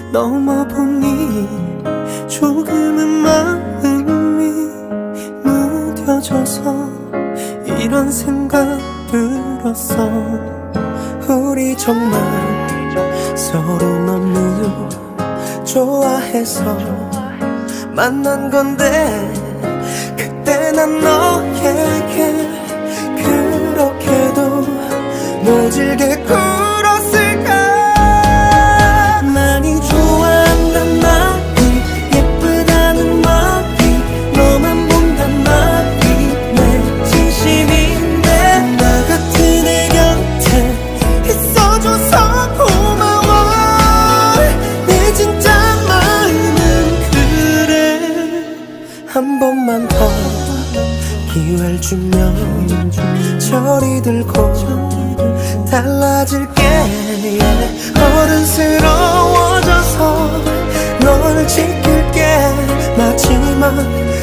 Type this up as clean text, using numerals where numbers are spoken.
넘어보니 조금은 마음이 무뎌져서 이런 생각 들었어. 우리 정말 서로 너무 좋아해서 만난 건데 그때 난 너에게 그렇게도 모질게 굴었을까. 많이 좋아한단 말이, 예쁘다는 말이, 너만 본단 말이 내 진심인데 나 같은 애 곁에 있어줘서 고마워. 내 진짜 마음은 그래. 한 번만 더 기회를 주면 저리 들고 달라질게. 어른스러워져서 널 지킬게. 마지막